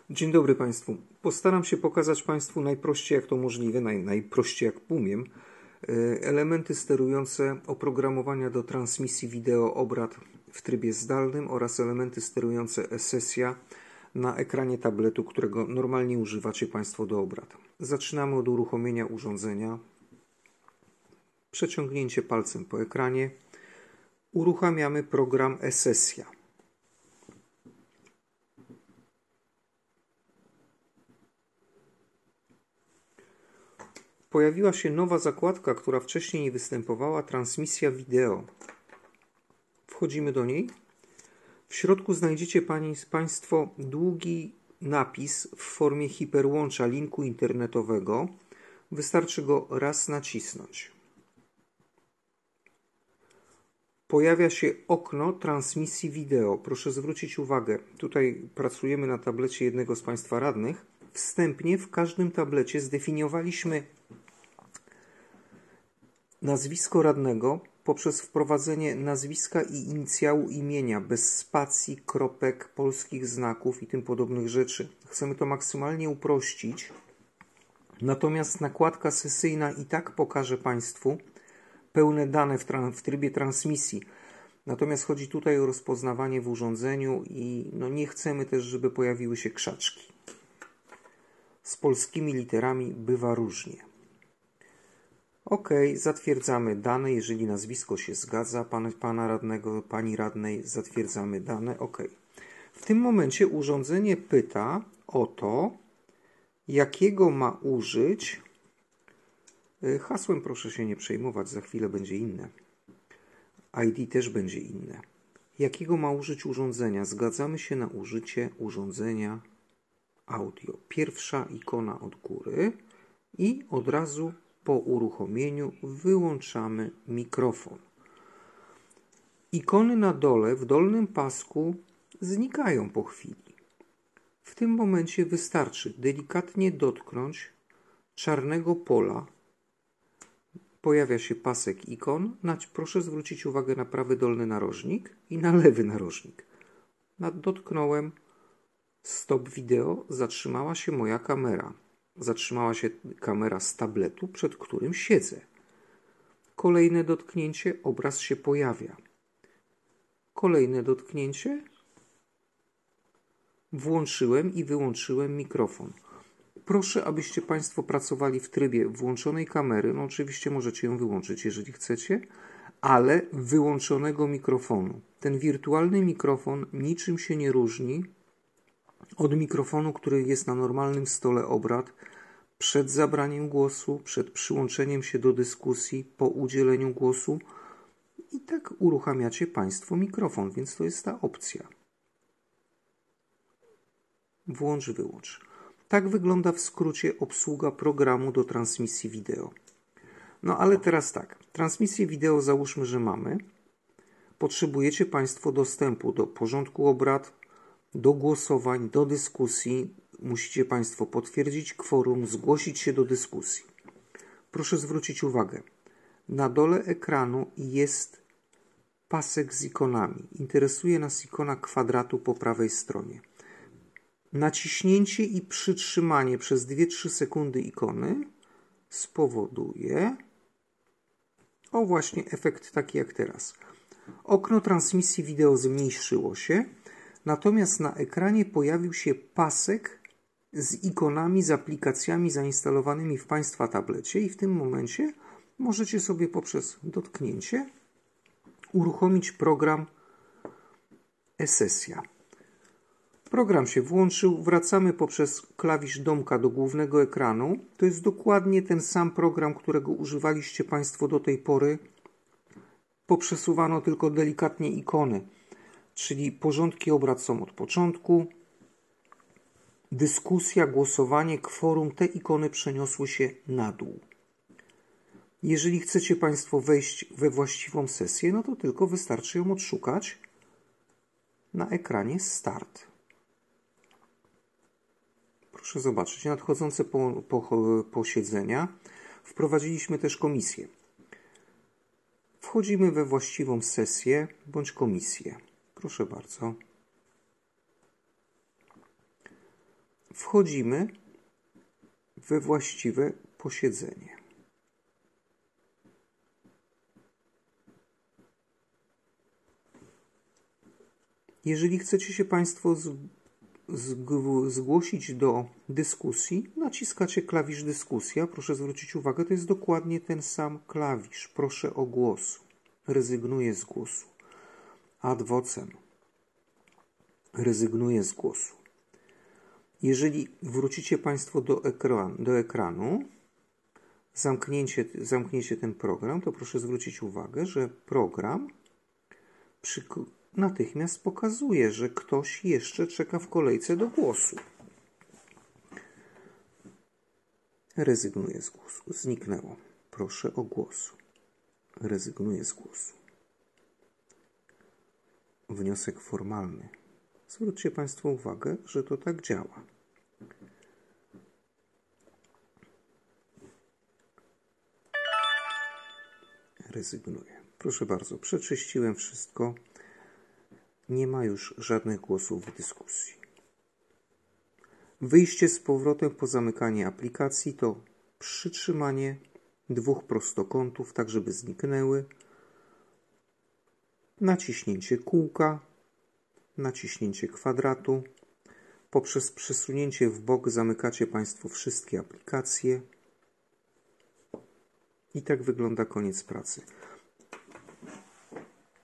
Dzień dobry Państwu. Postaram się pokazać Państwu najprościej jak to możliwe, najprościej jak umiem, elementy sterujące oprogramowania do transmisji wideo obrad w trybie zdalnym oraz elementy sterujące e-sesja na ekranie tabletu, którego normalnie używacie Państwo do obrad. Zaczynamy od uruchomienia urządzenia. Przeciągnięcie palcem po ekranie. Uruchamiamy program e-sesja. Pojawiła się nowa zakładka, która wcześniej nie występowała, transmisja wideo. Wchodzimy do niej. W środku znajdziecie Państwo długi napis w formie hiperłącza linku internetowego. Wystarczy go raz nacisnąć. Pojawia się okno transmisji wideo. Proszę zwrócić uwagę, tutaj pracujemy na tablecie jednego z Państwa radnych. Wstępnie w każdym tablecie zdefiniowaliśmy nazwisko radnego poprzez wprowadzenie nazwiska i inicjału imienia bez spacji, kropek, polskich znaków i tym podobnych rzeczy. Chcemy to maksymalnie uprościć. Natomiast nakładka sesyjna i tak pokaże Państwu pełne dane w trybie transmisji. Natomiast chodzi tutaj o rozpoznawanie w urządzeniu i nie chcemy też, żeby pojawiły się krzaczki. Z polskimi literami bywa różnie. OK, zatwierdzamy dane, jeżeli nazwisko się zgadza, pana radnego, pani radnej, zatwierdzamy dane, OK. W tym momencie urządzenie pyta o to, jakiego ma użyć, hasłem proszę się nie przejmować, za chwilę będzie inne, ID też będzie inne. Jakiego ma użyć urządzenia? Zgadzamy się na użycie urządzenia audio. Pierwsza ikona od góry i od razu po uruchomieniu wyłączamy mikrofon. Ikony na dole, w dolnym pasku znikają po chwili. W tym momencie wystarczy delikatnie dotknąć czarnego pola. Pojawia się pasek ikon. Proszę zwrócić uwagę na prawy dolny narożnik i na lewy narożnik. Dotknąłem stop wideo, zatrzymała się moja kamera. Zatrzymała się kamera z tabletu, przed którym siedzę. Kolejne dotknięcie, obraz się pojawia. Kolejne dotknięcie, włączyłem i wyłączyłem mikrofon. Proszę, abyście Państwo pracowali w trybie włączonej kamery. Oczywiście możecie ją wyłączyć, jeżeli chcecie, ale wyłączonego mikrofonu. Ten wirtualny mikrofon niczym się nie różni od mikrofonu, który jest na normalnym stole obrad, przed zabraniem głosu, przed przyłączeniem się do dyskusji, po udzieleniu głosu. I tak uruchamiacie Państwo mikrofon, więc to jest ta opcja. Włącz, wyłącz. Tak wygląda w skrócie obsługa programu do transmisji wideo. Ale teraz tak, transmisję wideo załóżmy, że mamy. Potrzebujecie Państwo dostępu do porządku obrad, do głosowań, do dyskusji. Musicie Państwo potwierdzić kworum, zgłosić się do dyskusji. Proszę zwrócić uwagę. Na dole ekranu jest pasek z ikonami. Interesuje nas ikona kwadratu po prawej stronie. Naciśnięcie i przytrzymanie przez 2-3 sekundy ikony spowoduje właśnie efekt taki jak teraz. Okno transmisji wideo zmniejszyło się. Natomiast na ekranie pojawił się pasek z ikonami, z aplikacjami zainstalowanymi w Państwa tablecie i w tym momencie możecie sobie poprzez dotknięcie uruchomić program e-sesja. Program się włączył, wracamy poprzez klawisz domka do głównego ekranu. To jest dokładnie ten sam program, którego używaliście Państwo do tej pory. Poprzesuwano tylko delikatnie ikony. Czyli porządki obrad są od początku, dyskusja, głosowanie, kworum, te ikony przeniosły się na dół. Jeżeli chcecie Państwo wejść we właściwą sesję, to tylko wystarczy ją odszukać na ekranie Start. Proszę zobaczyć, nadchodzące posiedzenia. Wprowadziliśmy też komisję. Wchodzimy we właściwą sesję bądź komisję. Proszę bardzo. wchodzimy we właściwe posiedzenie. Jeżeli chcecie się Państwo zgłosić do dyskusji, naciskacie klawisz dyskusja. Proszę zwrócić uwagę, to jest dokładnie ten sam klawisz. Proszę o głos. Rezygnuję z głosu. Ad vocem. Rezygnuję z głosu. Jeżeli wrócicie Państwo do ekranu, zamkniecie ten program, to proszę zwrócić uwagę, że program natychmiast pokazuje, że ktoś jeszcze czeka w kolejce do głosu. Rezygnuję z głosu. Zniknęło. Proszę o głos. Rezygnuję z głosu. Wniosek formalny. Zwróćcie Państwo uwagę, że to tak działa. Rezygnuję. Proszę bardzo, przeczyściłem wszystko. Nie ma już żadnych głosów w dyskusji. Wyjście z powrotem po zamykaniu aplikacji to przytrzymanie dwóch prostokątów, tak żeby zniknęły, naciśnięcie kółka, naciśnięcie kwadratu. Poprzez przesunięcie w bok zamykacie Państwo wszystkie aplikacje. I tak wygląda koniec pracy.